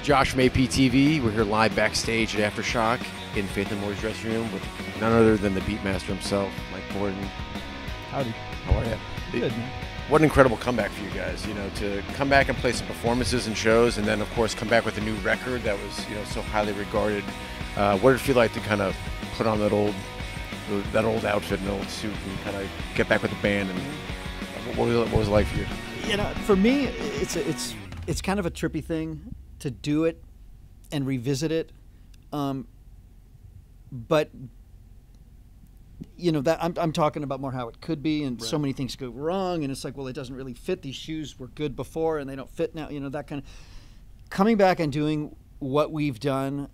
Josh from APTV. We're here live backstage at Aftershock in Faith No More's dressing room with none other than the Beatmaster himself, Mike Bordin. Howdy. How are you? Good, man. What an incredible comeback for you guys, you know, to come back and play some performances and shows, and then, of course, come back with a new record that was, you know, so highly regarded. What did it feel like to kind of put on that old outfit and old suit and kind of get back with the band? And what was it like for you? You know, for me, it's kind of a trippy thing to do it and revisit it, but you know that I'm talking about more how it could be, and so many things go wrong, and it's like, well, it doesn't really fit. These shoes were good before, and they don't fit now. You know, that kind of coming back and doing what we've done.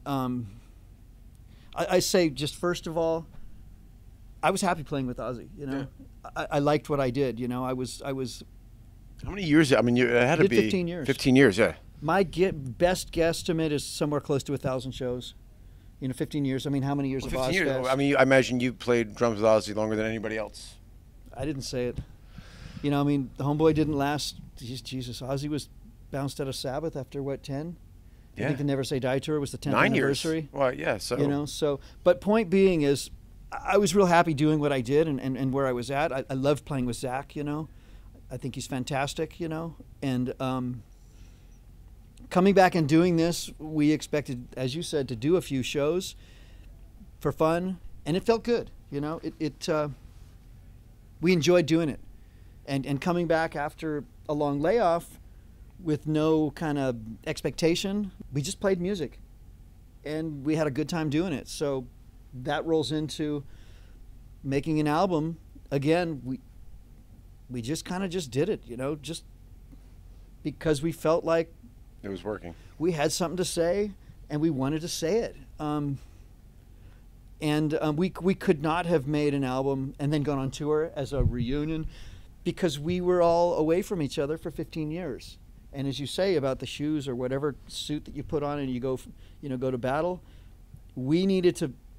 I say, just first of all, I was happy playing with Ozzy. You know, yeah. I liked what I did. You know, I was. How many years? I mean, it had to be 15 years. 15 years, yeah. My best guesstimate is somewhere close to 1,000 shows. You know, 15 years. I mean, how many years of 15 Ozfest? years. I mean, I imagine you played drums with Ozzy longer than anybody else. I didn't say it. You know, I mean, the Homeboy didn't last. Jesus, Ozzy was bounced out of Sabbath after what, 10? Yeah. I think the Never Say Die tour was the 10th 9 anniversary. years. Well, yeah. So you know, but point being is, I was real happy doing what I did and where I was at. I loved playing with Zach. You know, I think he's fantastic. You know, and coming back and doing this, we expected, as you said, to do a few shows for fun, and it felt good. You know, we enjoyed doing it, and coming back after a long layoff with no kind of expectation, we just played music, and we had a good time doing it. So that rolls into making an album. Again, we just kind of just did it, you know, just because we felt like it was working. We had something to say, and we wanted to say it. We could not have made an album and then gone on tour as a reunion, because we were all away from each other for 15 years. And as you say about the shoes or whatever suit that you put on and you go to battle, we needed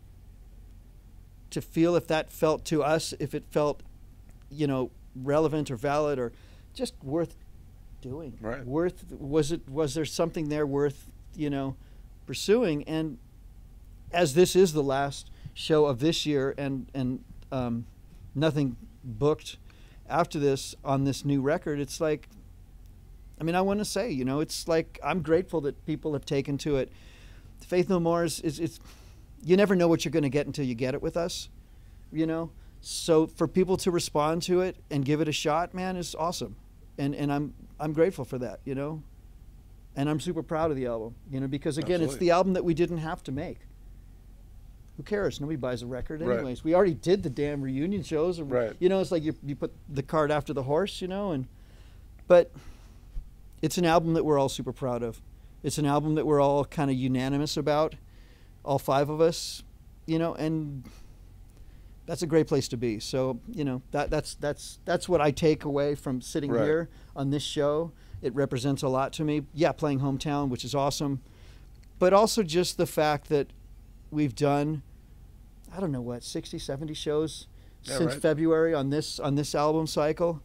to feel if that felt to us, if it felt, you know, relevant or valid or just worth doing. Right. Was there something there worth, you know, pursuing? And as this is the last show of this year and nothing booked after this on this new record, it's like, I mean, I want to say, you know, it's like, I'm grateful that people have taken to it. Faith No More is you never know what you're going to get until you get it with us, you know? So for people to respond to it and give it a shot, man, is awesome. And I'm grateful for that, you know? And I'm super proud of the album, you know, because again, Absolutely. It's the album that we didn't have to make. Who cares? Nobody buys a record anyways. Right. We already did the damn reunion shows. And, right. You know, it's like you put the cart after the horse, you know? But it's an album that we're all super proud of. It's an album that we're all kind of unanimous about, all five of us, you know, and that's a great place to be. So, you know, that's what I take away from sitting right. here on this show. It represents a lot to me. Yeah, playing Hometown, which is awesome, but also just the fact that we've done, I don't know what, 60, 70 shows since right. February on this album cycle.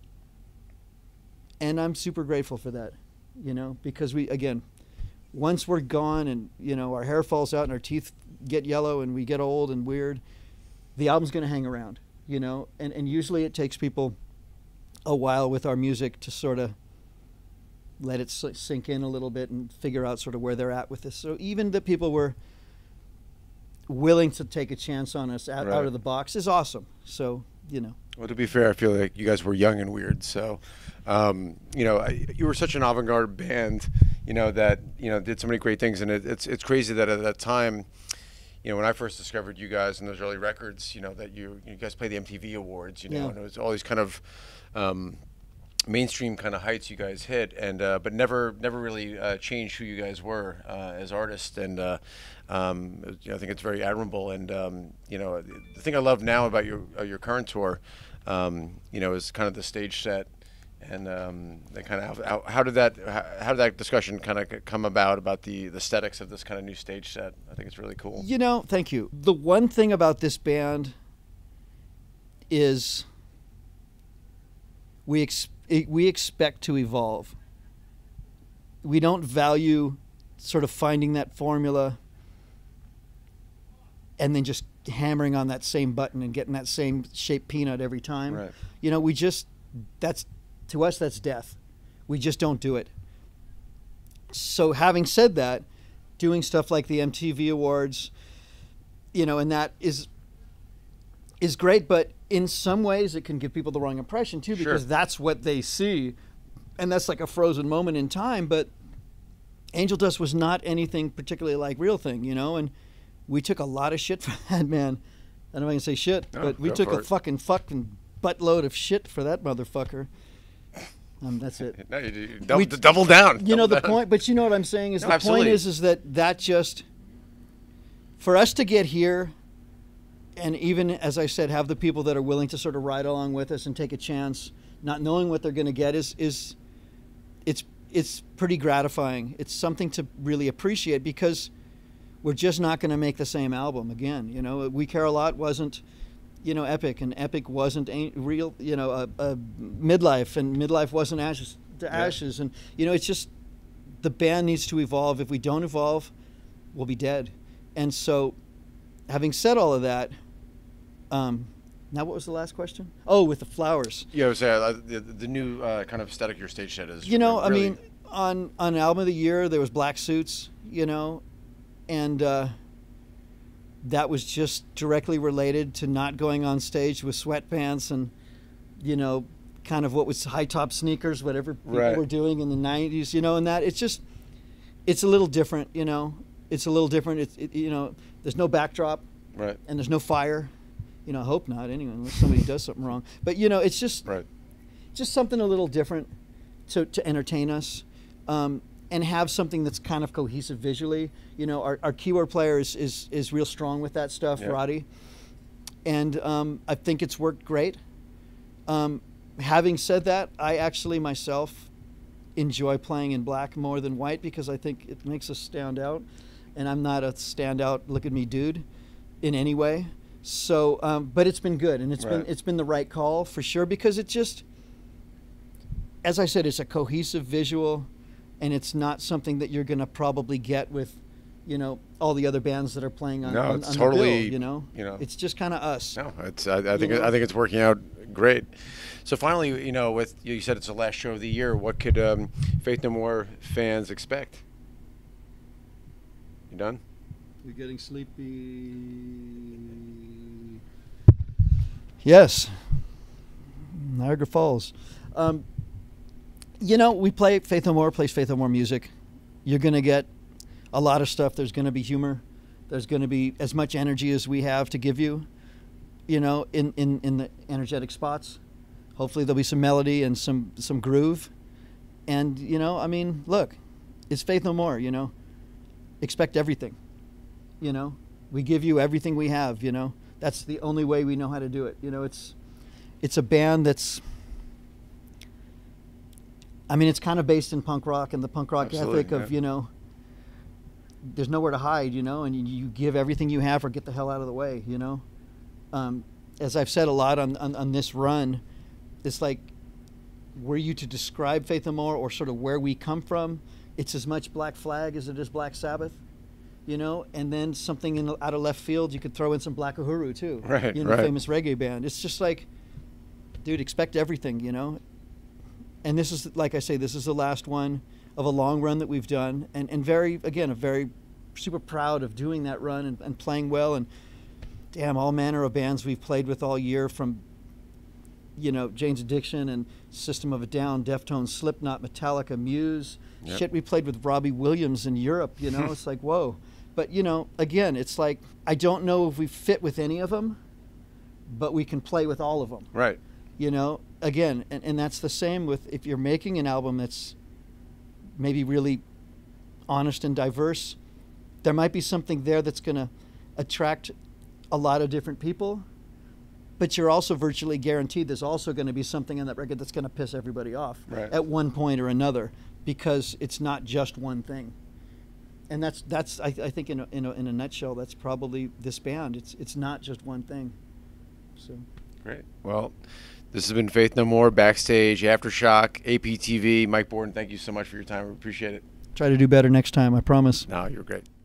And I'm super grateful for that, you know, because once we're gone and, you know, our hair falls out and our teeth get yellow and we get old and weird, the album's going to hang around, you know, and usually it takes people a while with our music to sort of let it sink in a little bit and figure out sort of where they're at with this. So even that people were willing to take a chance on us out of the box is awesome. So, you know. Well, to be fair, I feel like you guys were young and weird. So, you know, you were such an avant-garde band, you know, that, you know, did so many great things. And it's crazy that at that time, you know, when I first discovered you guys in those early records, you know, that you guys played the MTV Awards, you know, and it was all these kind of mainstream kind of heights you guys hit, and but never really changed who you guys were as artists. And you know, I think it's very admirable. And you know, the thing I love now about your current tour, you know, is kind of the stage set. And the kind of how did that discussion kind of come about the aesthetics of this kind of new stage set? I think it's really cool. You know, thank you. The one thing about this band is we expect to evolve. We don't value sort of finding that formula and then just hammering on that same button and getting that same shaped peanut every time. Right. You know, to us, that's death. We just don't do it. So having said that, doing stuff like the MTV Awards, you know, and that is great, but in some ways it can give people the wrong impression too, because that's what they see, and that's like a frozen moment in time. But Angel Dust was not anything particularly like Real Thing, you know, and we took a lot of shit for that, man. I don't know if I can say shit, but we took a fucking buttload of shit for that motherfucker. That's it. No, you double down. You know the point, but you know what I'm saying is the point is that just for us to get here, and even as I said, have the people that are willing to sort of ride along with us and take a chance, not knowing what they're going to get it's pretty gratifying. It's something to really appreciate, because we're just not going to make the same album again. You know, We Care a Lot wasn't, you know, Epic, and Epic wasn't real, you know, Midlife, and Midlife wasn't Ashes to Ashes. And, you know, it's just, the band needs to evolve. If we don't evolve, we'll be dead. And so, having said all of that, now what was the last question? Oh, with the flowers. Yeah, I was the new kind of aesthetic your stage set is. You know, really... I mean, on Album of the Year, there was Black Suits, you know, and that was just directly related to not going on stage with sweatpants and, you know, kind of what was high top sneakers, whatever people were doing in the 90s, you know, and that it's a little different, you know. It's a little different. You know, there's no backdrop, right, and there's no fire. You know, I hope not anyway, unless somebody does something wrong. But you know, it's just just something a little different to entertain us, and have something that's kind of cohesive visually. You know, our keyboard player is real strong with that stuff, Roddy, and I think it's worked great. Having said that, I actually myself enjoy playing in black more than white, because I think it makes us stand out. And I'm not a standout, look at me dude, in any way. So, but it's been good, and it's been the right call for sure, because it just, as I said, it's a cohesive visual, and it's not something that you're going to probably get with, you know, all the other bands that are playing on, on totally, the bill, you know, it's just kind of us. No, it's I think it's working out great. So finally, you know, with you said it's the last show of the year, what could Faith No More fans expect? You done? You're getting sleepy. Yes. Niagara Falls. You know, we play Faith No More, plays Faith No More music. You're going to get a lot of stuff. There's going to be humor. There's going to be as much energy as we have to give you, you know, in the energetic spots. Hopefully there'll be some melody and some groove. And, you know, I mean, look, it's Faith No More, you know. Expect everything, you know. We give you everything we have, you know. That's the only way we know how to do it. You know, it's a band that's, I mean, it's kind of based in punk rock and the punk rock ethic of, you know, there's nowhere to hide, you know, and you give everything you have or get the hell out of the way, you know. As I've said a lot on this run, it's like, were you to describe Faith No More or sort of where we come from, it's as much Black Flag as it is Black Sabbath, you know, and then something out of left field, you could throw in some Black Uhuru too, you know, famous reggae band. It's just like, dude, expect everything, you know. And this is, like I say, this is the last one of a long run that we've done, and very, again, a very super proud of doing that run and playing well, and damn, all manner of bands we've played with all year, from, you know, Jane's Addiction and System of a Down, Deftones, Slipknot, Metallica, Muse. Shit, we played with Robbie Williams in Europe, you know. It's like, whoa. But, you know, again, it's like, I don't know if we fit with any of them, but we can play with all of them. Right. You know, again, and that's the same with, if you're making an album that's maybe really honest and diverse, there might be something there that's going to attract a lot of different people, but you're also virtually guaranteed there's also going to be something in that record that's going to piss everybody off at one point or another, because it's not just one thing. And that's I think in a nutshell, that's probably this band. It's not just one thing. So great. Well, this has been Faith No More, Backstage, Aftershock, APTV. Mike Bordin, thank you so much for your time. We appreciate it. Try to do better next time. I promise. No, you're great.